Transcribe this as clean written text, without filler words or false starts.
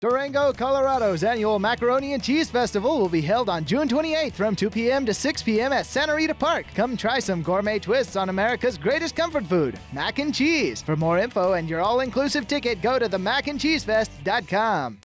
Durango, Colorado's annual Macaroni and Cheese Festival will be held on June 28th from 2 p.m. to 6 p.m. at Santa Rita Park. Come try some gourmet twists on America's greatest comfort food, mac and cheese. For more info and your all-inclusive ticket, go to themacandcheesefest.com.